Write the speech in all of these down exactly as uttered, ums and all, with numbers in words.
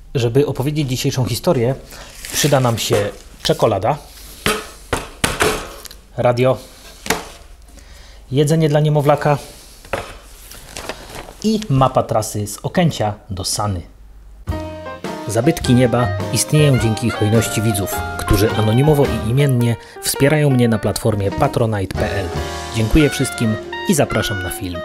Żeby opowiedzieć dzisiejszą historię, przyda nam się czekolada, radio, jedzenie dla niemowlaka i mapa trasy z Okęcia do Sany. Zabytki nieba istnieją dzięki hojności widzów, którzy anonimowo i imiennie wspierają mnie na platformie patronite kropka p l. Dziękuję wszystkim i zapraszam na film.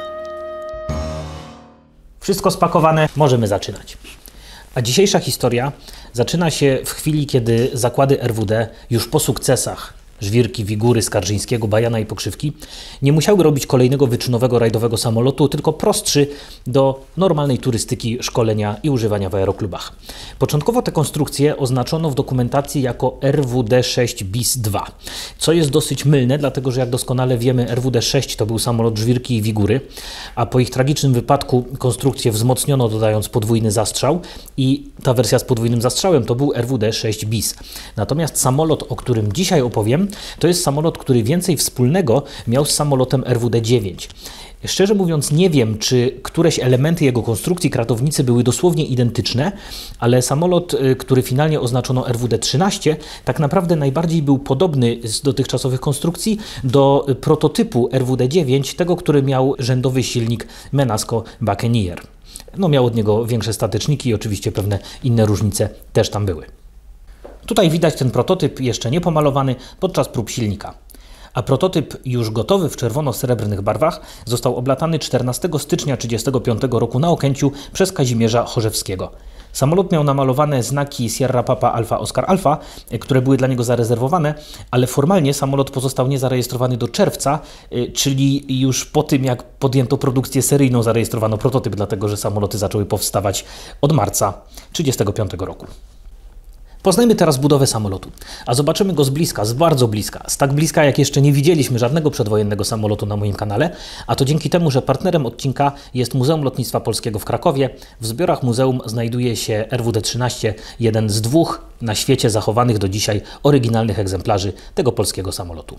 Wszystko spakowane, możemy zaczynać. A dzisiejsza historia zaczyna się w chwili, kiedy zakłady R W D już po sukcesach Żwirki, Wigury, Skarżyńskiego, Bajana i Pokrzywki nie musiały robić kolejnego wyczynowego rajdowego samolotu, tylko prostszy do normalnej turystyki, szkolenia i używania w aeroklubach. Początkowo te konstrukcje oznaczono w dokumentacji jako R W D sześć bis dwa, co jest dosyć mylne, dlatego że jak doskonale wiemy, R W D sześć to był samolot Żwirki i Wigury, a po ich tragicznym wypadku konstrukcję wzmocniono, dodając podwójny zastrzał i ta wersja z podwójnym zastrzałem to był R W D sześć bis. Natomiast samolot, o którym dzisiaj opowiem, to jest samolot, który więcej wspólnego miał z samolotem R W D dziewięć. Szczerze mówiąc nie wiem, czy któreś elementy jego konstrukcji, kratownicy były dosłownie identyczne, ale samolot, który finalnie oznaczono R W D trzynaście, tak naprawdę najbardziej był podobny z dotychczasowych konstrukcji do prototypu R W D dziewięć, tego, który miał rzędowy silnik Menasco Buccaneer. No, miał od niego większe stateczniki i oczywiście pewne inne różnice też tam były. Tutaj widać ten prototyp jeszcze nie pomalowany podczas prób silnika. A prototyp już gotowy w czerwono-srebrnych barwach został oblatany czternastego stycznia tysiąc dziewięćset trzydziestego piątego roku na Okęciu przez Kazimierza Chorzewskiego. Samolot miał namalowane znaki Sierra Papa Alfa Oscar Alfa, które były dla niego zarezerwowane, ale formalnie samolot pozostał niezarejestrowany do czerwca, czyli już po tym, jak podjęto produkcję seryjną, zarejestrowano prototyp, dlatego że samoloty zaczęły powstawać od marca tysiąc dziewięćset trzydziestego piątego roku. Poznajmy teraz budowę samolotu, a zobaczymy go z bliska, z bardzo bliska, z tak bliska jak jeszcze nie widzieliśmy żadnego przedwojennego samolotu na moim kanale, a to dzięki temu, że partnerem odcinka jest Muzeum Lotnictwa Polskiego w Krakowie. W zbiorach muzeum znajduje się R W D trzynaście, jeden z dwóch na świecie zachowanych do dzisiaj oryginalnych egzemplarzy tego polskiego samolotu.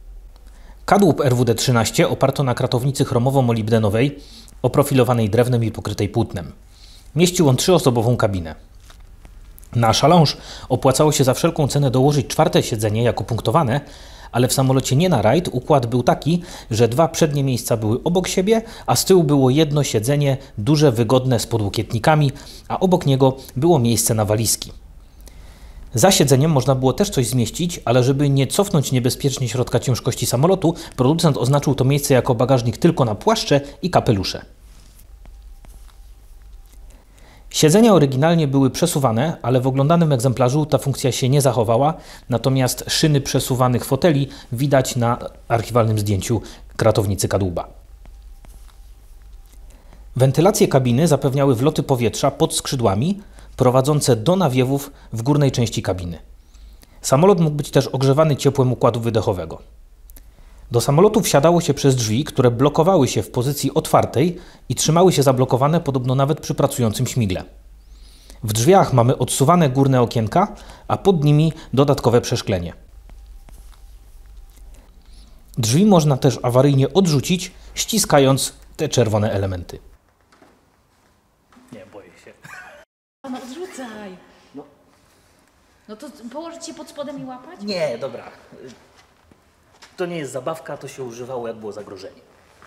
Kadłub R W D trzynaście oparto na kratownicy chromowo-molibdenowej, oprofilowanej drewnem i pokrytej płótnem. Mieścił on trzyosobową kabinę. Na szaląż opłacało się za wszelką cenę dołożyć czwarte siedzenie jako punktowane, ale w samolocie nie na rajd układ był taki, że dwa przednie miejsca były obok siebie, a z tyłu było jedno siedzenie, duże, wygodne, z podłokietnikami, a obok niego było miejsce na walizki. Za siedzeniem można było też coś zmieścić, ale żeby nie cofnąć niebezpiecznie środka ciężkości samolotu, producent oznaczył to miejsce jako bagażnik tylko na płaszcze i kapelusze. Siedzenia oryginalnie były przesuwane, ale w oglądanym egzemplarzu ta funkcja się nie zachowała, natomiast szyny przesuwanych foteli widać na archiwalnym zdjęciu kratownicy kadłuba. Wentylację kabiny zapewniały wloty powietrza pod skrzydłami, prowadzące do nawiewów w górnej części kabiny. Samolot mógł być też ogrzewany ciepłem układu wydechowego. Do samolotu wsiadało się przez drzwi, które blokowały się w pozycji otwartej i trzymały się zablokowane podobno nawet przy pracującym śmigle. W drzwiach mamy odsuwane górne okienka, a pod nimi dodatkowe przeszklenie. Drzwi można też awaryjnie odrzucić, ściskając te czerwone elementy. Nie, boję się. No odrzucaj. No, no to położyć się pod spodem i łapać? Nie, dobra. To nie jest zabawka, to się używało, jak było zagrożenie.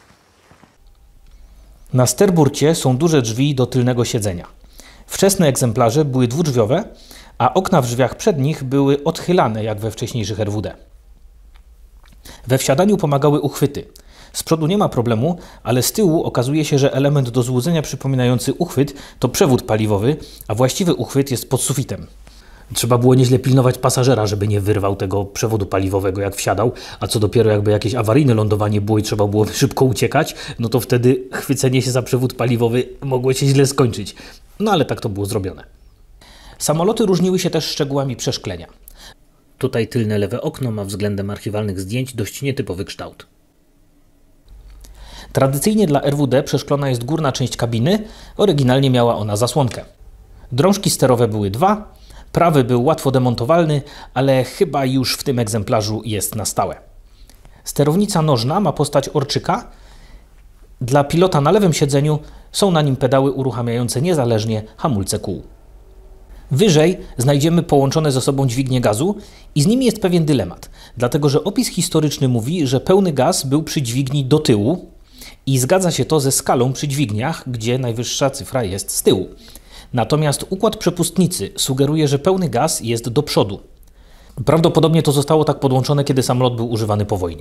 Na sterburcie są duże drzwi do tylnego siedzenia. Wczesne egzemplarze były dwudrzwiowe, a okna w drzwiach przednich były odchylane, jak we wcześniejszych R W D. We wsiadaniu pomagały uchwyty. Z przodu nie ma problemu, ale z tyłu okazuje się, że element do złudzenia przypominający uchwyt to przewód paliwowy, a właściwy uchwyt jest pod sufitem. Trzeba było nieźle pilnować pasażera, żeby nie wyrwał tego przewodu paliwowego, jak wsiadał, a co dopiero jakby jakieś awaryjne lądowanie było i trzeba było szybko uciekać, no to wtedy chwycenie się za przewód paliwowy mogło się źle skończyć. No ale tak to było zrobione. Samoloty różniły się też szczegółami przeszklenia. Tutaj tylne lewe okno ma względem archiwalnych zdjęć dość nietypowy kształt. Tradycyjnie dla R W D przeszklona jest górna część kabiny, oryginalnie miała ona zasłonkę. Drążki sterowe były dwa, prawy był łatwo demontowalny, ale chyba już w tym egzemplarzu jest na stałe. Sterownica nożna ma postać orczyka. Dla pilota na lewym siedzeniu są na nim pedały uruchamiające niezależnie hamulce kół. Wyżej znajdziemy połączone ze sobą dźwignie gazu i z nimi jest pewien dylemat, dlatego że opis historyczny mówi, że pełny gaz był przy dźwigni do tyłu i zgadza się to ze skalą przy dźwigniach, gdzie najwyższa cyfra jest z tyłu. Natomiast układ przepustnicy sugeruje, że pełny gaz jest do przodu. Prawdopodobnie to zostało tak podłączone, kiedy samolot był używany po wojnie.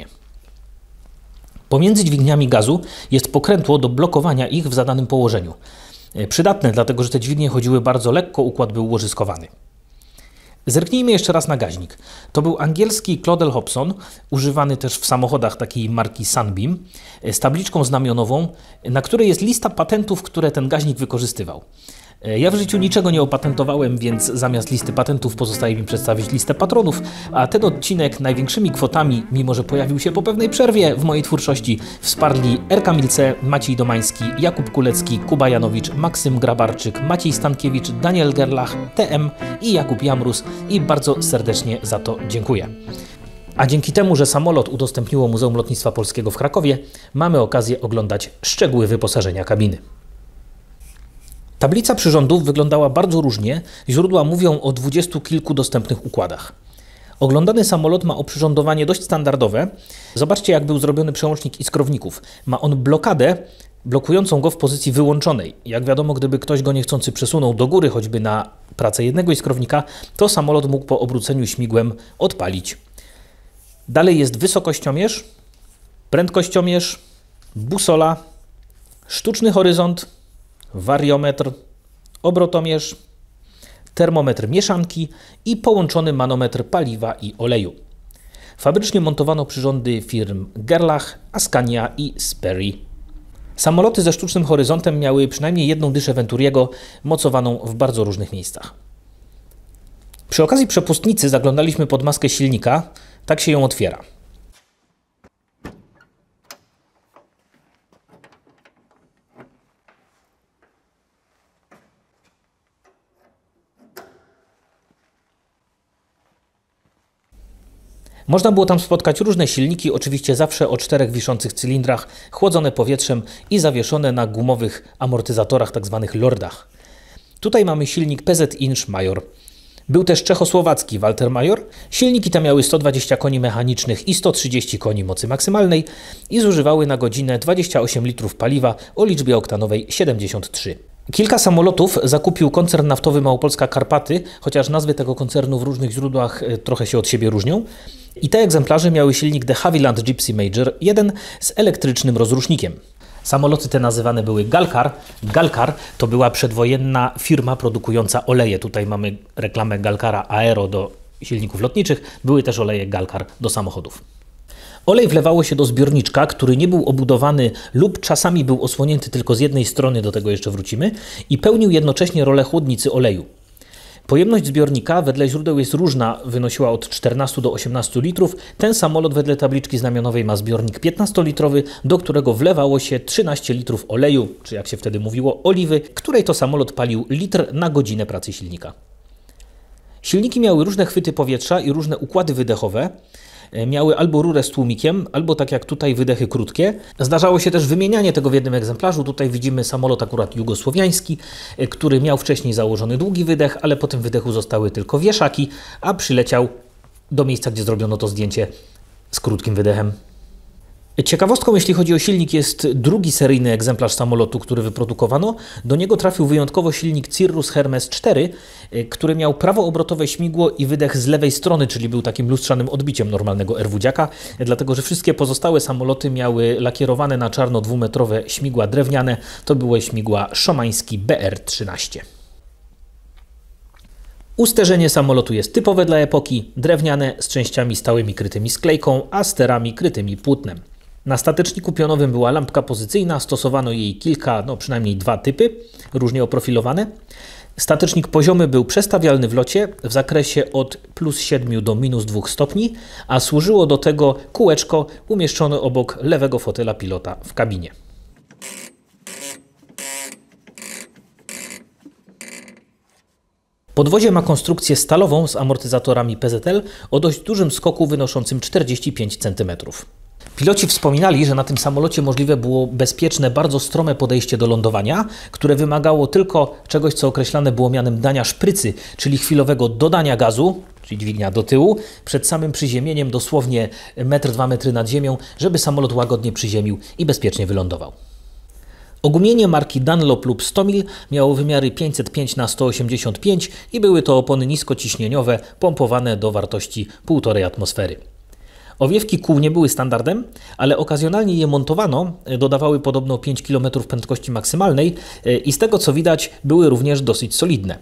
Pomiędzy dźwigniami gazu jest pokrętło do blokowania ich w zadanym położeniu. Przydatne, dlatego że te dźwignie chodziły bardzo lekko, układ był łożyskowany. Zerknijmy jeszcze raz na gaźnik. To był angielski Claudel Hobson, używany też w samochodach takiej marki Sunbeam, z tabliczką znamionową, na której jest lista patentów, które ten gaźnik wykorzystywał. Ja w życiu niczego nie opatentowałem, więc zamiast listy patentów pozostaje mi przedstawić listę patronów, a ten odcinek największymi kwotami, mimo że pojawił się po pewnej przerwie w mojej twórczości, wsparli Erka Milce, Maciej Domański, Jakub Kulecki, Kuba Janowicz, Maksym Grabarczyk, Maciej Stankiewicz, Daniel Gerlach, T M i Jakub Jamrus i bardzo serdecznie za to dziękuję. A dzięki temu, że samolot udostępniło Muzeum Lotnictwa Polskiego w Krakowie, mamy okazję oglądać szczegóły wyposażenia kabiny. Tablica przyrządów wyglądała bardzo różnie, źródła mówią o dwudziestu kilku dostępnych układach. Oglądany samolot ma oprzyrządowanie dość standardowe. Zobaczcie, jak był zrobiony przełącznik iskrowników. Ma on blokadę blokującą go w pozycji wyłączonej. Jak wiadomo, gdyby ktoś go niechcący przesunął do góry, choćby na pracę jednego iskrownika, to samolot mógł po obróceniu śmigłem odpalić. Dalej jest wysokościomierz, prędkościomierz, busola, sztuczny horyzont, wariometr, obrotomierz, termometr mieszanki i połączony manometr paliwa i oleju. Fabrycznie montowano przyrządy firm Gerlach, Ascania i Sperry. Samoloty ze sztucznym horyzontem miały przynajmniej jedną dyszę Venturiego mocowaną w bardzo różnych miejscach. Przy okazji przepustnicy zaglądaliśmy pod maskę silnika, tak się ją otwiera. Można było tam spotkać różne silniki, oczywiście zawsze o czterech wiszących cylindrach, chłodzone powietrzem i zawieszone na gumowych amortyzatorach, tzw. lordach. Tutaj mamy silnik P Z Inch Major. Był też czechosłowacki Walter Major. Silniki te miały sto dwadzieścia koni mechanicznych i sto trzydzieści koni mocy maksymalnej i zużywały na godzinę dwadzieścia osiem litrów paliwa o liczbie oktanowej siedemdziesiąt trzy. Kilka samolotów zakupił koncern naftowy Małopolska Karpaty, chociaż nazwy tego koncernu w różnych źródłach trochę się od siebie różnią. I te egzemplarze miały silnik de Havilland Gypsy Major jeden z elektrycznym rozrusznikiem. Samoloty te nazywane były Galkar. Galkar to była przedwojenna firma produkująca oleje. Tutaj mamy reklamę Galkara Aero do silników lotniczych. Były też oleje Galkar do samochodów. Olej wlewało się do zbiorniczka, który nie był obudowany lub czasami był osłonięty tylko z jednej strony, do tego jeszcze wrócimy, i pełnił jednocześnie rolę chłodnicy oleju. Pojemność zbiornika wedle źródeł jest różna, wynosiła od czternastu do osiemnastu litrów. Ten samolot wedle tabliczki znamionowej ma zbiornik piętnastolitrowy, do którego wlewało się trzynaście litrów oleju, czy jak się wtedy mówiło, oliwy, której to samolot palił litr na godzinę pracy silnika. Silniki miały różne chwyty powietrza i różne układy wydechowe. Miały albo rurę z tłumikiem, albo tak jak tutaj wydechy krótkie. Zdarzało się też wymienianie tego w jednym egzemplarzu. Tutaj widzimy samolot akurat jugosłowiański, który miał wcześniej założony długi wydech, ale po tym wydechu zostały tylko wieszaki, a przyleciał do miejsca, gdzie zrobiono to zdjęcie z krótkim wydechem. Ciekawostką, jeśli chodzi o silnik, jest drugi seryjny egzemplarz samolotu, który wyprodukowano. Do niego trafił wyjątkowo silnik Cirrus Hermes cztery, który miał prawoobrotowe śmigło i wydech z lewej strony, czyli był takim lustrzanym odbiciem normalnego erwudziaka, dlatego że wszystkie pozostałe samoloty miały lakierowane na czarno dwumetrowe śmigła drewniane. To były śmigła szomański B R trzynaście. Usterzenie samolotu jest typowe dla epoki, drewniane z częściami stałymi krytymi sklejką, a sterami krytymi płótnem. Na stateczniku pionowym była lampka pozycyjna, stosowano jej kilka, no przynajmniej dwa typy, różnie oprofilowane. Statecznik poziomy był przestawialny w locie w zakresie od plus siedmiu do minus dwóch stopni, a służyło do tego kółeczko umieszczone obok lewego fotela pilota w kabinie. Podwozie ma konstrukcję stalową z amortyzatorami P Z L o dość dużym skoku wynoszącym czterdzieści pięć centymetrów. Piloci wspominali, że na tym samolocie możliwe było bezpieczne, bardzo strome podejście do lądowania, które wymagało tylko czegoś, co określane było mianem dania szprycy, czyli chwilowego dodania gazu, czyli dźwignia do tyłu, przed samym przyziemieniem, dosłownie metr, dwa metry nad ziemią, żeby samolot łagodnie przyziemił i bezpiecznie wylądował. Ogumienie marki Dunlop lub Stomil miało wymiary pięćset pięć na sto osiemdziesiąt pięć i były to opony niskociśnieniowe, pompowane do wartości półtorej atmosfery. Owiewki kół nie były standardem, ale okazjonalnie je montowano, dodawały podobno pięć kilometrów prędkości maksymalnej i z tego co widać były również dosyć solidne.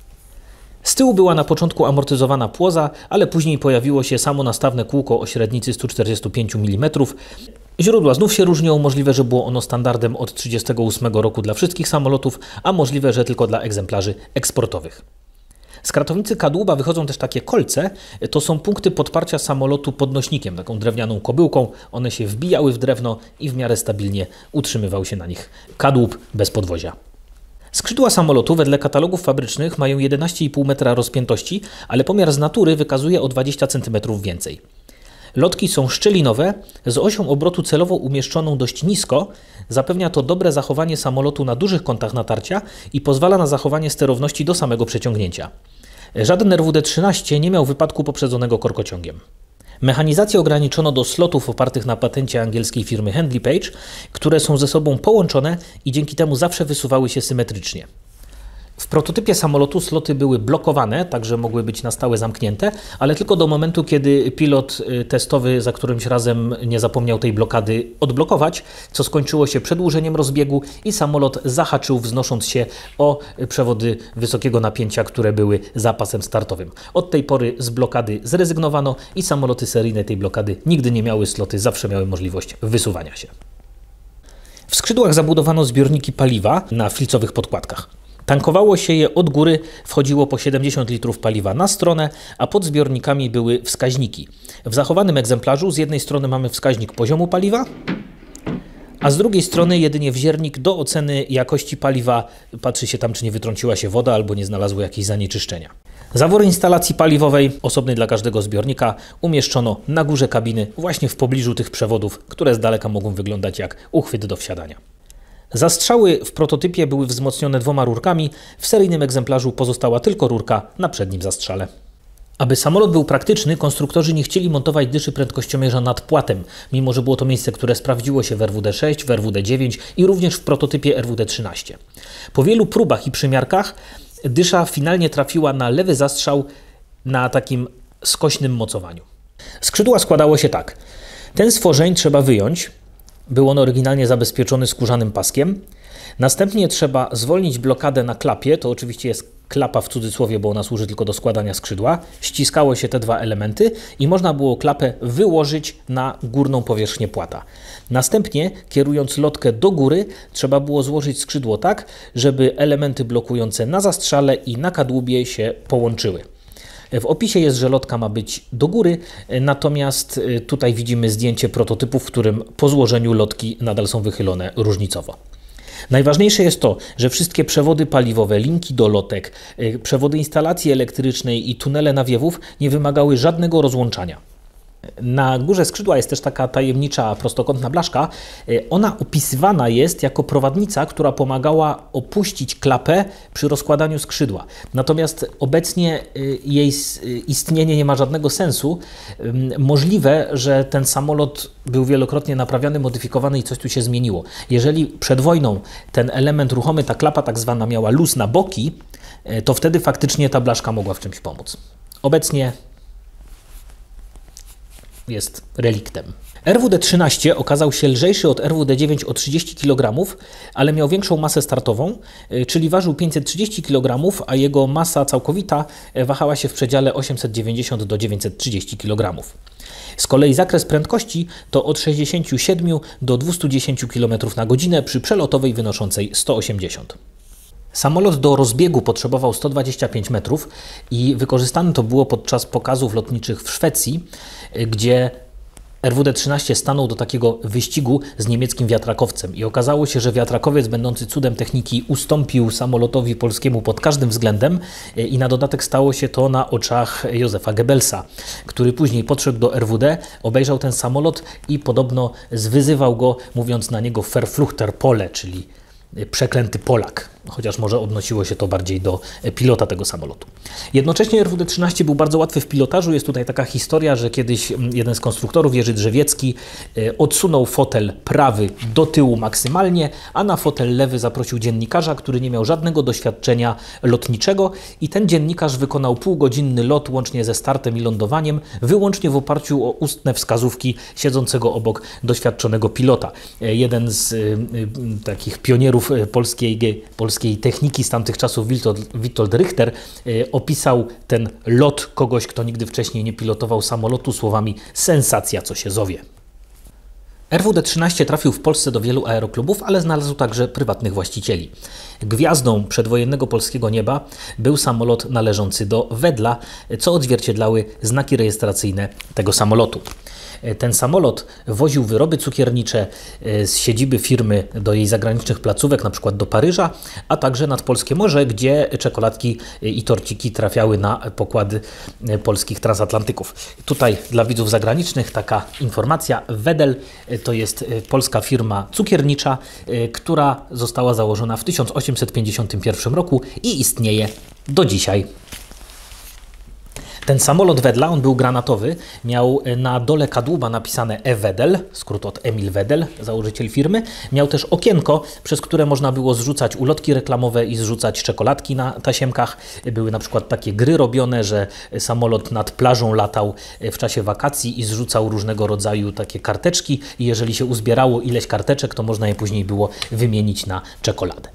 Z tyłu była na początku amortyzowana płoza, ale później pojawiło się samonastawne kółko o średnicy sto czterdzieści pięć milimetrów. Źródła znów się różnią, możliwe, że było ono standardem od tysiąc dziewięćset trzydziestego ósmego roku dla wszystkich samolotów, a możliwe, że tylko dla egzemplarzy eksportowych. Z kratownicy kadłuba wychodzą też takie kolce, to są punkty podparcia samolotu podnośnikiem, taką drewnianą kobyłką. One się wbijały w drewno i w miarę stabilnie utrzymywał się na nich kadłub bez podwozia. Skrzydła samolotu wedle katalogów fabrycznych mają jedenaście i pół metra rozpiętości, ale pomiar z natury wykazuje o dwadzieścia centymetrów więcej. Lotki są szczelinowe, z osią obrotu celowo umieszczoną dość nisko. Zapewnia to dobre zachowanie samolotu na dużych kątach natarcia i pozwala na zachowanie sterowności do samego przeciągnięcia. Żaden R W D trzynaście nie miał wypadku poprzedzonego korkociągiem. Mechanizację ograniczono do slotów opartych na patencie angielskiej firmy Handley Page, które są ze sobą połączone i dzięki temu zawsze wysuwały się symetrycznie. W prototypie samolotu sloty były blokowane, także mogły być na stałe zamknięte, ale tylko do momentu, kiedy pilot testowy za którymś razem nie zapomniał tej blokady odblokować, co skończyło się przedłużeniem rozbiegu i samolot zahaczył, wznosząc się o przewody wysokiego napięcia, które były za pasem startowym. Od tej pory z blokady zrezygnowano i samoloty seryjne tej blokady nigdy nie miały, sloty zawsze miały możliwość wysuwania się. W skrzydłach zabudowano zbiorniki paliwa na filcowych podkładkach. Tankowało się je od góry, wchodziło po siedemdziesiąt litrów paliwa na stronę, a pod zbiornikami były wskaźniki. W zachowanym egzemplarzu z jednej strony mamy wskaźnik poziomu paliwa, a z drugiej strony jedynie wziernik do oceny jakości paliwa. Patrzy się tam, czy nie wytrąciła się woda albo nie znalazło jakieś zanieczyszczenia. Zawór instalacji paliwowej, osobny dla każdego zbiornika, umieszczono na górze kabiny, właśnie w pobliżu tych przewodów, które z daleka mogą wyglądać jak uchwyt do wsiadania. Zastrzały w prototypie były wzmocnione dwoma rurkami, w seryjnym egzemplarzu pozostała tylko rurka na przednim zastrzale. Aby samolot był praktyczny, konstruktorzy nie chcieli montować dyszy prędkościomierza nad płatem, mimo że było to miejsce, które sprawdziło się w R W D sześć, w R W D dziewięć i również w prototypie R W D trzynaście. Po wielu próbach i przymiarkach dysza finalnie trafiła na lewy zastrzał na takim skośnym mocowaniu. Skrzydła składało się tak. Ten stworzeń trzeba wyjąć. Był on oryginalnie zabezpieczony skórzanym paskiem. Następnie trzeba zwolnić blokadę na klapie, to oczywiście jest klapa w cudzysłowie, bo ona służy tylko do składania skrzydła. Ściskało się te dwa elementy i można było klapę wyłożyć na górną powierzchnię płata. Następnie, kierując lotkę do góry, trzeba było złożyć skrzydło tak, żeby elementy blokujące na zastrzale i na kadłubie się połączyły. W opisie jest, że lotka ma być do góry, natomiast tutaj widzimy zdjęcie prototypu, w którym po złożeniu lotki nadal są wychylone różnicowo. Najważniejsze jest to, że wszystkie przewody paliwowe, linki do lotek, przewody instalacji elektrycznej i tunele nawiewów nie wymagały żadnego rozłączania. Na górze skrzydła jest też taka tajemnicza prostokątna blaszka. Ona opisywana jest jako prowadnica, która pomagała opuścić klapę przy rozkładaniu skrzydła. Natomiast obecnie jej istnienie nie ma żadnego sensu. Możliwe, że ten samolot był wielokrotnie naprawiany, modyfikowany i coś tu się zmieniło. Jeżeli przed wojną ten element ruchomy, ta klapa tak zwana, miała luz na boki, to wtedy faktycznie ta blaszka mogła w czymś pomóc. Obecnie jest reliktem. R W D trzynaście okazał się lżejszy od R W D dziewięć o trzydzieści kilogramów, ale miał większą masę startową, czyli ważył pięćset trzydzieści kilogramów, a jego masa całkowita wahała się w przedziale osiemset dziewięćdziesiąt do dziewięćset trzydzieści kilogramów. Z kolei zakres prędkości to od sześćdziesięciu siedmiu do dwustu dziesięciu kilometrów na godzinę przy przelotowej wynoszącej sto osiemdziesiąt. Samolot do rozbiegu potrzebował sto dwadzieścia pięć metrów i wykorzystane to było podczas pokazów lotniczych w Szwecji, gdzie R W D trzynaście stanął do takiego wyścigu z niemieckim wiatrakowcem i okazało się, że wiatrakowiec będący cudem techniki ustąpił samolotowi polskiemu pod każdym względem i na dodatek stało się to na oczach Józefa Goebbelsa, który później podszedł do R W D, obejrzał ten samolot i podobno zwyzywał go, mówiąc na niego Verfluchter Pole, czyli przeklęty Polak, chociaż może odnosiło się to bardziej do pilota tego samolotu. Jednocześnie R W D trzynaście był bardzo łatwy w pilotażu. Jest tutaj taka historia, że kiedyś jeden z konstruktorów, Jerzy Drzewiecki, odsunął fotel prawy do tyłu maksymalnie, a na fotel lewy zaprosił dziennikarza, który nie miał żadnego doświadczenia lotniczego i ten dziennikarz wykonał półgodzinny lot łącznie ze startem i lądowaniem, wyłącznie w oparciu o ustne wskazówki siedzącego obok doświadczonego pilota. Jeden z y, y, takich pionierów polskiej, polskiej techniki z tamtych czasów, Witold, Witold Richter, y, opisał ten lot kogoś, kto nigdy wcześniej nie pilotował samolotu słowami sensacja, co się zowie. R W D trzynaście trafił w Polsce do wielu aeroklubów, ale znalazł także prywatnych właścicieli. Gwiazdą przedwojennego polskiego nieba był samolot należący do Wedla, co odzwierciedlały znaki rejestracyjne tego samolotu. Ten samolot woził wyroby cukiernicze z siedziby firmy do jej zagranicznych placówek, na przykład do Paryża, a także nad polskie morze, gdzie czekoladki i torciki trafiały na pokłady polskich transatlantyków. Tutaj dla widzów zagranicznych taka informacja. Wedel to jest polska firma cukiernicza, która została założona w tysiąc osiemset pięćdziesiątym pierwszym roku i istnieje do dzisiaj. Ten samolot Wedla, on był granatowy, miał na dole kadłuba napisane E. Wedel, skrót od Emil Wedel, założyciel firmy. Miał też okienko, przez które można było zrzucać ulotki reklamowe i zrzucać czekoladki na tasiemkach. Były na przykład takie gry robione, że samolot nad plażą latał w czasie wakacji i zrzucał różnego rodzaju takie karteczki i jeżeli się uzbierało ileś karteczek, to można je później było wymienić na czekoladę.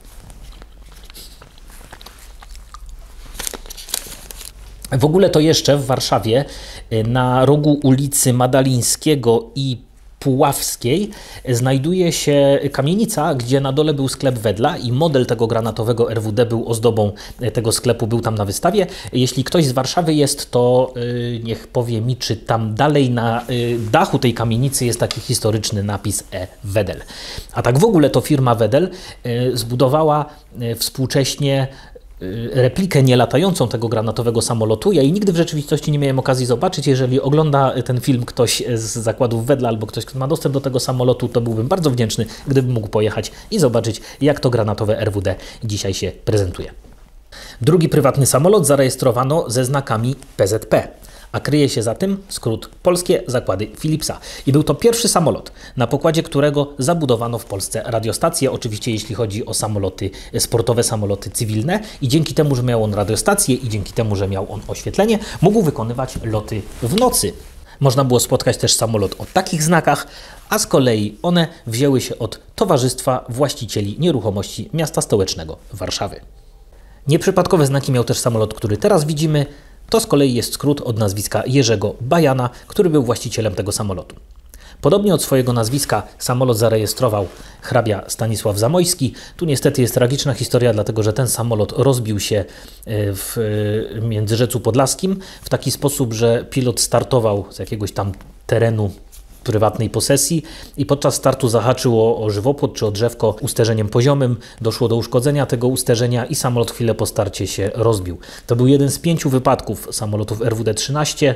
W ogóle to jeszcze w Warszawie na rogu ulicy Madalińskiego i Puławskiej znajduje się kamienica, gdzie na dole był sklep Wedla i model tego granatowego R W D był ozdobą tego sklepu, był tam na wystawie. Jeśli ktoś z Warszawy jest, to yy, niech powie mi, czy tam dalej na yy, dachu tej kamienicy jest taki historyczny napis E. Wedel. A tak w ogóle to firma Wedel yy, zbudowała yy, współcześnie replikę nielatającą tego granatowego samolotu. Ja jej nigdy w rzeczywistości nie miałem okazji zobaczyć. Jeżeli ogląda ten film ktoś z zakładów Wedla albo ktoś, kto ma dostęp do tego samolotu, to byłbym bardzo wdzięczny, gdybym mógł pojechać i zobaczyć, jak to granatowe R W D dzisiaj się prezentuje. Drugi prywatny samolot zarejestrowano ze znakami P Z P. A kryje się za tym skrót Polskie Zakłady Philipsa. I był to pierwszy samolot, na pokładzie którego zabudowano w Polsce radiostację, oczywiście jeśli chodzi o samoloty sportowe, samoloty cywilne. I dzięki temu, że miał on radiostację i dzięki temu, że miał on oświetlenie, mógł wykonywać loty w nocy. Można było spotkać też samolot o takich znakach, a z kolei one wzięły się od Towarzystwa Właścicieli Nieruchomości Miasta Stołecznego Warszawy. Nieprzypadkowe znaki miał też samolot, który teraz widzimy. To z kolei jest skrót od nazwiska Jerzego Bajana, który był właścicielem tego samolotu. Podobnie od swojego nazwiska samolot zarejestrował hrabia Stanisław Zamojski. Tu niestety jest tragiczna historia, dlatego że ten samolot rozbił się w Międzyrzecu Podlaskim w taki sposób, że pilot startował z jakiegoś tam terenu prywatnej posesji i podczas startu zahaczyło o żywopłot czy o drzewko usterzeniem poziomym, doszło do uszkodzenia tego usterzenia i samolot chwilę po starcie się rozbił. To był jeden z pięciu wypadków samolotów R W D trzynaście.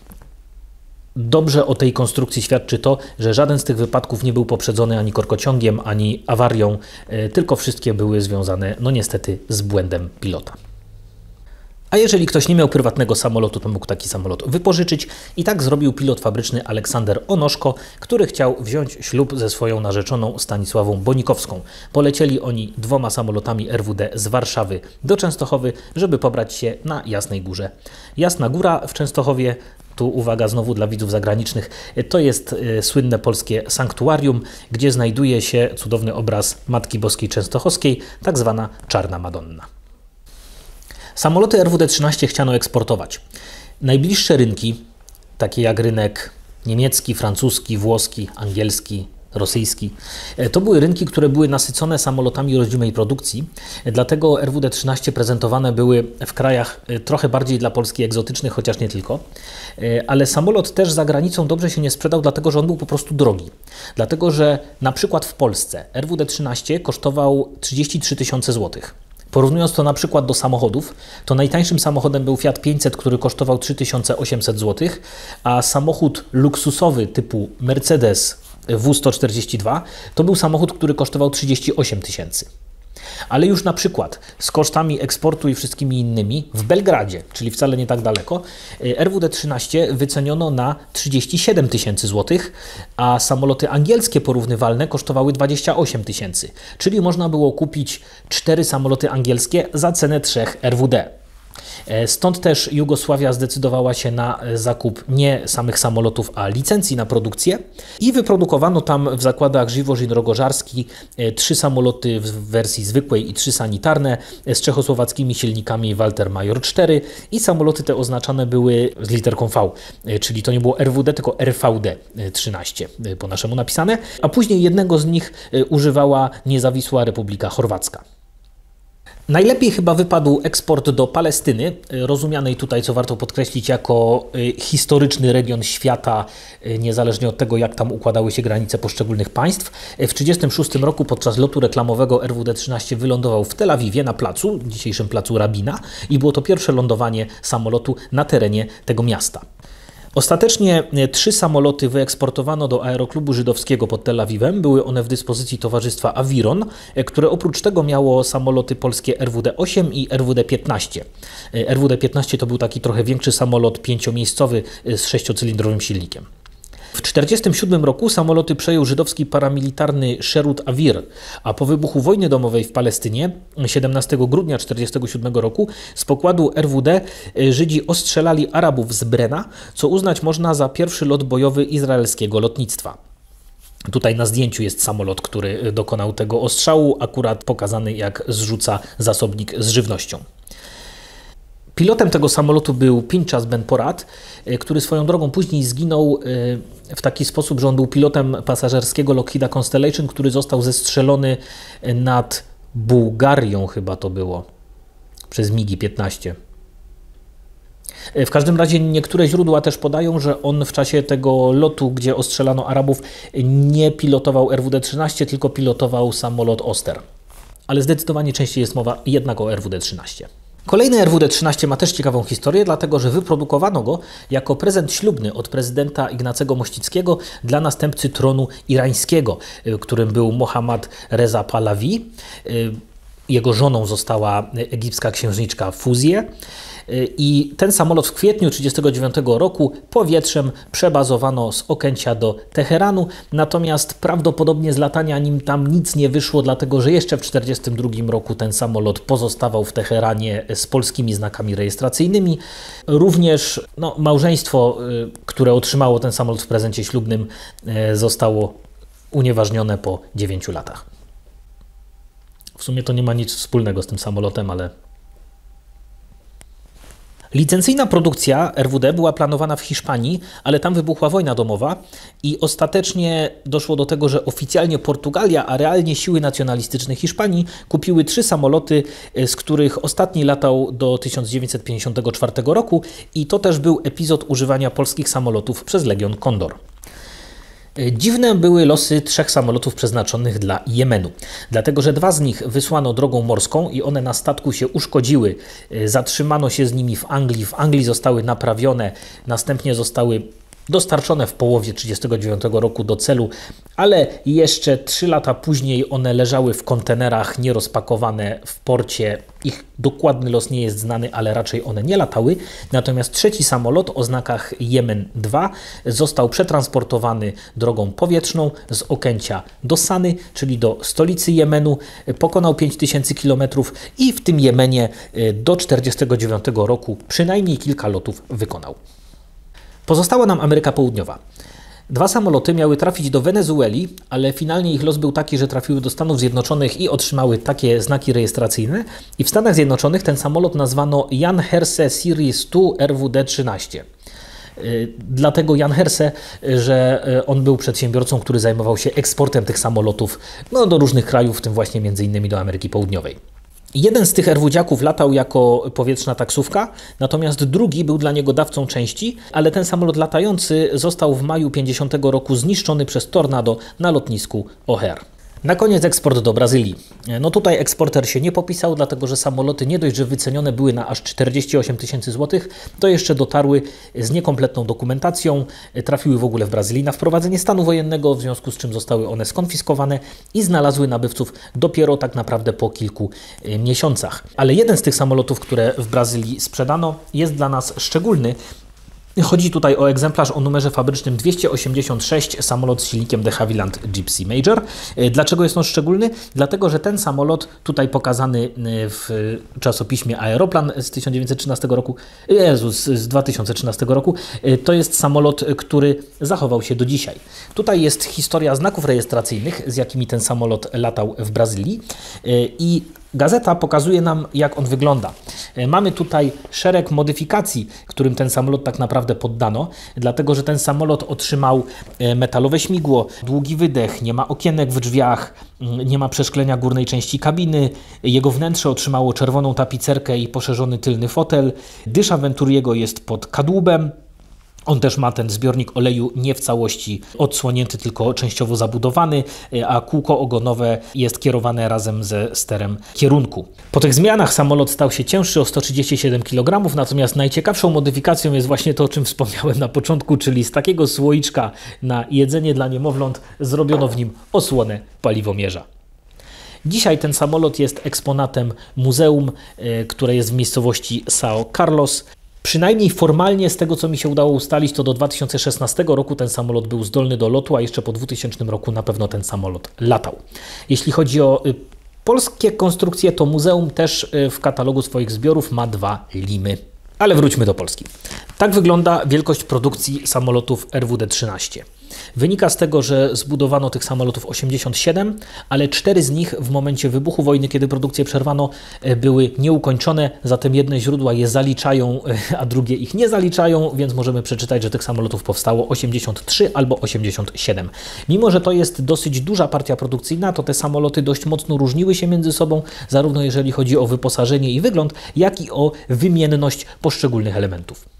Dobrze o tej konstrukcji świadczy to, że żaden z tych wypadków nie był poprzedzony ani korkociągiem, ani awarią, tylko wszystkie były związane, no niestety, z błędem pilota. A jeżeli ktoś nie miał prywatnego samolotu, to mógł taki samolot wypożyczyć i tak zrobił pilot fabryczny Aleksander Onoszko, który chciał wziąć ślub ze swoją narzeczoną Stanisławą Bonikowską. Polecieli oni dwoma samolotami R W D z Warszawy do Częstochowy, żeby pobrać się na Jasnej Górze. Jasna Góra w Częstochowie, tu uwaga znowu dla widzów zagranicznych, to jest y, słynne polskie sanktuarium, gdzie znajduje się cudowny obraz Matki Boskiej Częstochowskiej, tak zwana Czarna Madonna. Samoloty R W D trzynaście chciano eksportować. Najbliższe rynki, takie jak rynek niemiecki, francuski, włoski, angielski, rosyjski. To były rynki, które były nasycone samolotami rodzimej produkcji, dlatego R W D trzynaście prezentowane były w krajach trochę bardziej dla Polski egzotycznych, chociaż nie tylko. Ale samolot też za granicą dobrze się nie sprzedał, dlatego że on był po prostu drogi. Dlatego, że na przykład w Polsce R W D trzynaście kosztował trzydzieści trzy tysiące złotych. Porównując to na przykład do samochodów, to najtańszym samochodem był Fiat pięćset, który kosztował trzy tysiące osiemset złotych, a samochód luksusowy typu Mercedes W sto czterdzieści dwa to był samochód, który kosztował trzydzieści osiem tysięcy. Ale już na przykład z kosztami eksportu i wszystkimi innymi w Belgradzie, czyli wcale nie tak daleko, R W D trzynaście wyceniono na trzydzieści siedem tysięcy złotych, a samoloty angielskie porównywalne kosztowały dwadzieścia osiem tysięcy, czyli można było kupić cztery samoloty angielskie za cenę trzech R W D. Stąd też Jugosławia zdecydowała się na zakup nie samych samolotów, a licencji na produkcję i wyprodukowano tam w zakładach Żyworzyn-Rogożarski trzy samoloty w wersji zwykłej i trzy sanitarne z czechosłowackimi silnikami Walter Major cztery i samoloty te oznaczane były z literką V, czyli to nie było R W D, tylko R V D trzynaście po naszemu napisane, a później jednego z nich używała Niezawisła Republika Chorwacka. Najlepiej chyba wypadł eksport do Palestyny, rozumianej tutaj, co warto podkreślić, jako historyczny region świata, niezależnie od tego, jak tam układały się granice poszczególnych państw. W tysiąc dziewięćset trzydziestym szóstym roku podczas lotu reklamowego R W D trzynaście wylądował w Tel Awiwie na placu, dzisiejszym placu Rabina, i było to pierwsze lądowanie samolotu na terenie tego miasta. Ostatecznie trzy samoloty wyeksportowano do Aeroklubu Żydowskiego pod Tel Awiwem. Były one w dyspozycji towarzystwa Aviron, które oprócz tego miało samoloty polskie R W D osiem i R W D piętnaście. R W D piętnaście to był taki trochę większy samolot pięciomiejscowy z sześciocylindrowym silnikiem. W tysiąc dziewięćset czterdziestym siódmym roku samoloty przejął żydowski paramilitarny Sherut Avir, a po wybuchu wojny domowej w Palestynie siedemnastego grudnia tysiąc dziewięćset czterdziestego siódmego roku z pokładu R W D Żydzi ostrzelali Arabów z Brena, co uznać można za pierwszy lot bojowy izraelskiego lotnictwa. Tutaj na zdjęciu jest samolot, który dokonał tego ostrzału, akurat pokazany, jak zrzuca zasobnik z żywnością. Pilotem tego samolotu był Pinchas Ben Porat, który swoją drogą później zginął w taki sposób, że on był pilotem pasażerskiego Lockheeda Constellation, który został zestrzelony nad Bułgarią, chyba to było, przez MiG piętnaście. W każdym razie niektóre źródła też podają, że on w czasie tego lotu, gdzie ostrzelano Arabów, nie pilotował R W D trzynaście, tylko pilotował samolot Oster. Ale zdecydowanie częściej jest mowa jednak o R W D trzynaście. Kolejny R W D trzynaście ma też ciekawą historię, dlatego że wyprodukowano go jako prezent ślubny od prezydenta Ignacego Mościckiego dla następcy tronu irańskiego, którym był Mohammad Reza Pahlavi. Jego żoną została egipska księżniczka Fuzje. I ten samolot w kwietniu tysiąc dziewięćset trzydziestego dziewiątego roku powietrzem przebazowano z Okęcia do Teheranu, natomiast prawdopodobnie z latania nim tam nic nie wyszło, dlatego że jeszcze w tysiąc dziewięćset czterdziestym drugim roku ten samolot pozostawał w Teheranie z polskimi znakami rejestracyjnymi. Również no, małżeństwo, które otrzymało ten samolot w prezencie ślubnym, zostało unieważnione po dziewięciu latach. W sumie to nie ma nic wspólnego z tym samolotem, ale... Licencyjna produkcja R W D była planowana w Hiszpanii, ale tam wybuchła wojna domowa i ostatecznie doszło do tego, że oficjalnie Portugalia, a realnie siły nacjonalistyczne Hiszpanii kupiły trzy samoloty, z których ostatni latał do tysiąc dziewięćset pięćdziesiątego czwartego roku i to też był epizod używania polskich samolotów przez Legion Kondor. Dziwne były losy trzech samolotów przeznaczonych dla Jemenu, dlatego że dwa z nich wysłano drogą morską i one na statku się uszkodziły. Zatrzymano się z nimi w Anglii, w Anglii zostały naprawione, następnie zostały dostarczone w połowie tysiąc dziewięćset trzydziestego dziewiątego roku do celu, ale jeszcze trzy lata później one leżały w kontenerach nierozpakowane w porcie. Ich dokładny los nie jest znany, ale raczej one nie latały. Natomiast trzeci samolot o znakach Jemen dwa został przetransportowany drogą powietrzną z Okęcia do Sany, czyli do stolicy Jemenu. Pokonał pięć tysięcy kilometrów i w tym Jemenie do tysiąc dziewięćset czterdziestego dziewiątego roku przynajmniej kilka lotów wykonał. Pozostała nam Ameryka Południowa. Dwa samoloty miały trafić do Wenezueli, ale finalnie ich los był taki, że trafiły do Stanów Zjednoczonych i otrzymały takie znaki rejestracyjne. I w Stanach Zjednoczonych ten samolot nazwano Jan Hersey Series dwa R W D trzynaście. Dlatego Jan Hersey, że on był przedsiębiorcą, który zajmował się eksportem tych samolotów no, do różnych krajów, w tym właśnie między innymi do Ameryki Południowej. Jeden z tych erwudziaków latał jako powietrzna taksówka, natomiast drugi był dla niego dawcą części, ale ten samolot latający został w maju pięćdziesiątego roku zniszczony przez tornado na lotnisku O'Hare. Na koniec eksport do Brazylii. No tutaj eksporter się nie popisał, dlatego że samoloty nie dość, że wycenione były na aż czterdzieści osiem tysięcy złotych, to jeszcze dotarły z niekompletną dokumentacją, trafiły w ogóle w Brazylii na wprowadzenie stanu wojennego, w związku z czym zostały one skonfiskowane i znalazły nabywców dopiero tak naprawdę po kilku miesiącach. Ale jeden z tych samolotów, które w Brazylii sprzedano, jest dla nas szczególny. Chodzi tutaj o egzemplarz o numerze fabrycznym dwieście osiemdziesiąt sześć, samolot z silnikiem de Havilland Gipsy Major. Dlaczego jest on szczególny? Dlatego, że ten samolot, tutaj pokazany w czasopiśmie Aeroplan z tysiąc dziewięćset trzynastego roku, Jezus, z dwa tysiące trzynastego roku, to jest samolot, który zachował się do dzisiaj. Tutaj jest historia znaków rejestracyjnych, z jakimi ten samolot latał w Brazylii i gazeta pokazuje nam, jak on wygląda. Mamy tutaj szereg modyfikacji, którym ten samolot tak naprawdę poddano, dlatego że ten samolot otrzymał metalowe śmigło, długi wydech, nie ma okienek w drzwiach, nie ma przeszklenia górnej części kabiny, jego wnętrze otrzymało czerwoną tapicerkę i poszerzony tylny fotel, dysza Venturiego jest pod kadłubem. On też ma ten zbiornik oleju nie w całości odsłonięty, tylko częściowo zabudowany, a kółko ogonowe jest kierowane razem ze sterem kierunku. Po tych zmianach samolot stał się cięższy o sto trzydzieści siedem kilogramów, natomiast najciekawszą modyfikacją jest właśnie to, o czym wspomniałem na początku, czyli z takiego słoiczka na jedzenie dla niemowląt zrobiono w nim osłonę paliwomierza. Dzisiaj ten samolot jest eksponatem muzeum, które jest w miejscowości São Carlos. Przynajmniej formalnie, z tego co mi się udało ustalić, to do dwa tysiące szesnastego roku ten samolot był zdolny do lotu, a jeszcze po dwutysięcznym roku na pewno ten samolot latał. Jeśli chodzi o polskie konstrukcje, to muzeum też w katalogu swoich zbiorów ma dwa Limy. Ale wróćmy do Polski. Tak wygląda wielkość produkcji samolotów R W D trzynaście. Wynika z tego, że zbudowano tych samolotów osiemdziesiąt siedem, ale cztery z nich w momencie wybuchu wojny, kiedy produkcję przerwano, były nieukończone, zatem jedne źródła je zaliczają, a drugie ich nie zaliczają, więc możemy przeczytać, że tych samolotów powstało osiemdziesiąt trzy albo osiemdziesiąt siedem. Mimo że to jest dosyć duża partia produkcyjna, to te samoloty dość mocno różniły się między sobą, zarówno jeżeli chodzi o wyposażenie i wygląd, jak i o wymienność poszczególnych elementów.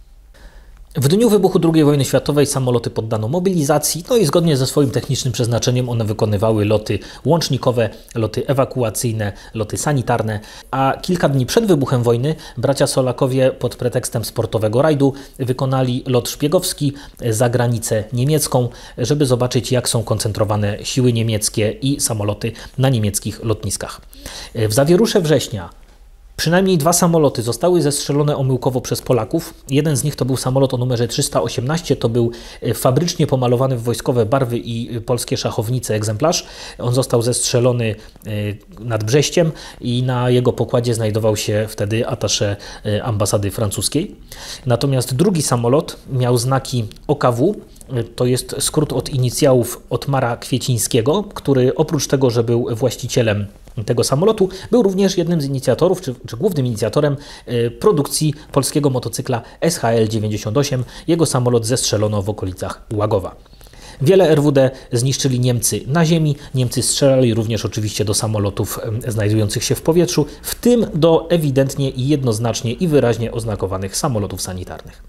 W dniu wybuchu drugiej wojny światowej samoloty poddano mobilizacji, no i zgodnie ze swoim technicznym przeznaczeniem one wykonywały loty łącznikowe, loty ewakuacyjne, loty sanitarne, a kilka dni przed wybuchem wojny bracia Solakowie pod pretekstem sportowego rajdu wykonali lot szpiegowski za granicę niemiecką, żeby zobaczyć, jak są koncentrowane siły niemieckie i samoloty na niemieckich lotniskach. W zawierusze września przynajmniej dwa samoloty zostały zestrzelone omyłkowo przez Polaków. Jeden z nich to był samolot o numerze trzysta osiemnaście, to był fabrycznie pomalowany w wojskowe barwy i polskie szachownice egzemplarz. On został zestrzelony nad Brześciem i na jego pokładzie znajdował się wtedy attaché ambasady francuskiej. Natomiast drugi samolot miał znaki O K W. To jest skrót od inicjałów Otmara Kwiecińskiego, który oprócz tego, że był właścicielem tego samolotu, był również jednym z inicjatorów, czy, czy głównym inicjatorem y, produkcji polskiego motocykla S H L dziewięćdziesiąt osiem. Jego samolot zestrzelono w okolicach Łagowa. Wiele R W D zniszczyli Niemcy na ziemi. Niemcy strzelali również oczywiście do samolotów y, znajdujących się w powietrzu, w tym do ewidentnie i jednoznacznie i wyraźnie oznakowanych samolotów sanitarnych.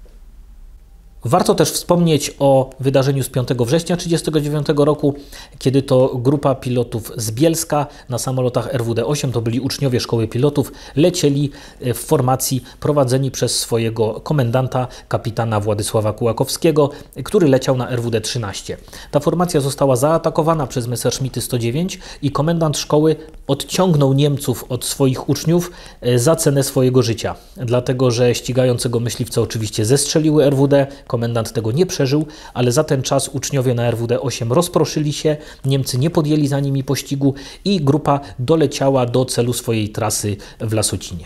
Warto też wspomnieć o wydarzeniu z piątego września tysiąc dziewięćset trzydziestego dziewiątego roku, kiedy to grupa pilotów z Bielska na samolotach R W D osiem, to byli uczniowie szkoły pilotów, lecieli w formacji prowadzeni przez swojego komendanta, kapitana Władysława Kułakowskiego, który leciał na R W D trzynaście. Ta formacja została zaatakowana przez Messerschmitty sto dziewięć i komendant szkoły odciągnął Niemców od swoich uczniów za cenę swojego życia, dlatego że ścigającego myśliwce oczywiście zestrzeliły R W D. Komendant tego nie przeżył, ale za ten czas uczniowie na R W D osiem rozproszyli się, Niemcy nie podjęli za nimi pościgu i grupa doleciała do celu swojej trasy w Lasocinie.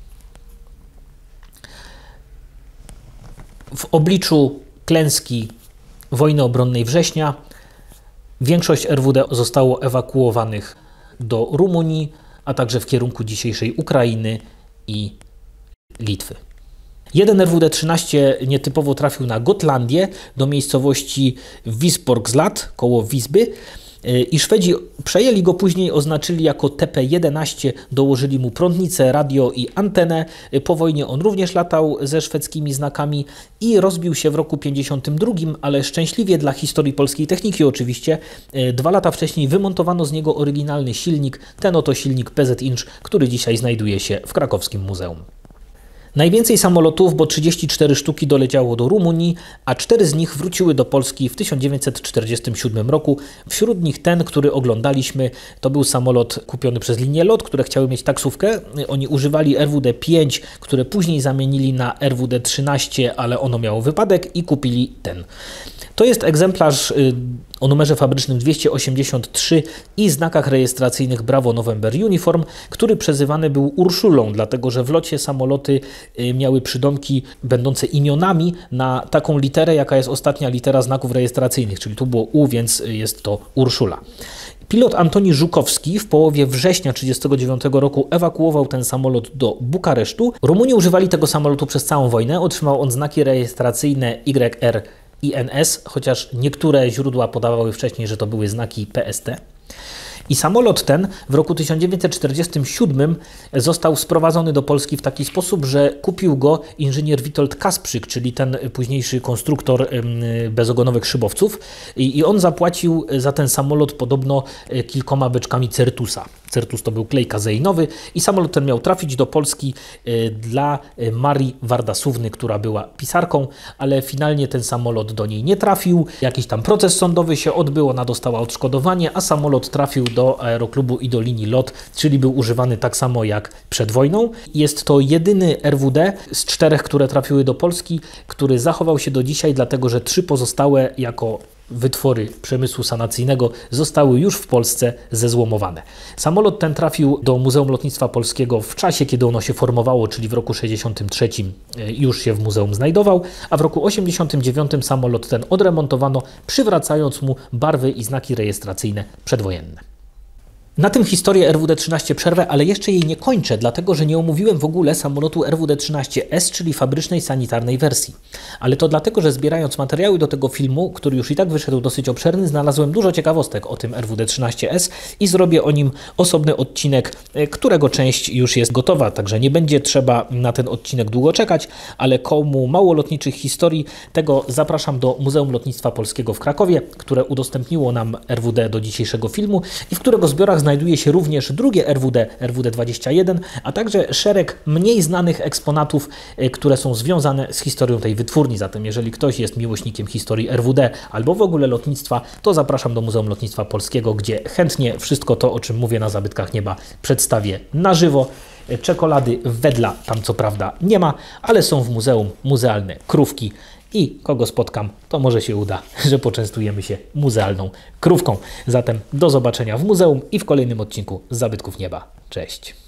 W obliczu klęski wojny obronnej września większość R W D zostało ewakuowanych do Rumunii, a także w kierunku dzisiejszej Ukrainy i Litwy. Jeden R W D trzynaście nietypowo trafił na Gotlandię, do miejscowości Visborgslad, koło Wisby. I Szwedzi przejęli go później, oznaczyli jako T P jedenaście, dołożyli mu prądnicę, radio i antenę. Po wojnie on również latał ze szwedzkimi znakami i rozbił się w roku pięćdziesiątym drugim, ale szczęśliwie dla historii polskiej techniki oczywiście, dwa lata wcześniej wymontowano z niego oryginalny silnik, ten oto silnik P Z Inch, który dzisiaj znajduje się w krakowskim muzeum. Najwięcej samolotów, bo trzydzieści cztery sztuki, doleciało do Rumunii, a cztery z nich wróciły do Polski w tysiąc dziewięćset czterdziestym siódmym roku. Wśród nich ten, który oglądaliśmy, to był samolot kupiony przez linię LOT, które chciały mieć taksówkę. Oni używali R W D pięć, które później zamienili na R W D trzynaście, ale ono miało wypadek i kupili ten. To jest egzemplarz o numerze fabrycznym dwieście osiemdziesiąt trzy i znakach rejestracyjnych Bravo November Uniform, który przezywany był Urszulą, dlatego że w locie samoloty miały przydomki będące imionami na taką literę, jaka jest ostatnia litera znaków rejestracyjnych, czyli tu było U, więc jest to Urszula. Pilot Antoni Żukowski w połowie września tysiąc dziewięćset trzydziestego dziewiątego roku ewakuował ten samolot do Bukaresztu. Rumuni używali tego samolotu przez całą wojnę, otrzymał on znaki rejestracyjne Y R I N S, chociaż niektóre źródła podawały wcześniej, że to były znaki P S T. I samolot ten w roku tysiąc dziewięćset czterdziestym siódmym został sprowadzony do Polski w taki sposób, że kupił go inżynier Witold Kasprzyk, czyli ten późniejszy konstruktor bezogonowych szybowców. I on zapłacił za ten samolot podobno kilkoma beczkami Certusa. Certus to był klej kazeinowy i samolot ten miał trafić do Polski dla Marii Wardasówny, która była pisarką, ale finalnie ten samolot do niej nie trafił. Jakiś tam proces sądowy się odbył, ona dostała odszkodowanie, a samolot trafił do aeroklubu i do linii LOT, czyli był używany tak samo jak przed wojną. Jest to jedyny R W D z czterech, które trafiły do Polski, który zachował się do dzisiaj, dlatego że trzy pozostałe jako wytwory przemysłu sanacyjnego zostały już w Polsce zezłomowane. Samolot ten trafił do Muzeum Lotnictwa Polskiego w czasie, kiedy ono się formowało, czyli w roku sześćdziesiątym trzecim już się w muzeum znajdował, a w roku osiemdziesiątym dziewiątym samolot ten odremontowano, przywracając mu barwy i znaki rejestracyjne przedwojenne. Na tym historię R W D trzynaście przerwę, ale jeszcze jej nie kończę, dlatego że nie omówiłem w ogóle samolotu R W D trzynaście S, czyli fabrycznej sanitarnej wersji. Ale to dlatego, że zbierając materiały do tego filmu, który już i tak wyszedł dosyć obszerny, znalazłem dużo ciekawostek o tym R W D trzynaście S i zrobię o nim osobny odcinek, którego część już jest gotowa, także nie będzie trzeba na ten odcinek długo czekać, ale komu mało lotniczych historii, tego zapraszam do Muzeum Lotnictwa Polskiego w Krakowie, które udostępniło nam R W D do dzisiejszego filmu i w którego zbiorach znajduje się również drugie R W D, R W D dwadzieścia jeden, a także szereg mniej znanych eksponatów, które są związane z historią tej wytwórni. Zatem jeżeli ktoś jest miłośnikiem historii R W D albo w ogóle lotnictwa, to zapraszam do Muzeum Lotnictwa Polskiego, gdzie chętnie wszystko to, o czym mówię na Zabytkach Nieba, przedstawię na żywo. Czekolady Wedla tam co prawda nie ma, ale są w muzeum muzealne krówki. I kogo spotkam, to może się uda, że poczęstujemy się muzealną krówką. Zatem do zobaczenia w muzeum i w kolejnym odcinku Zabytków Nieba. Cześć!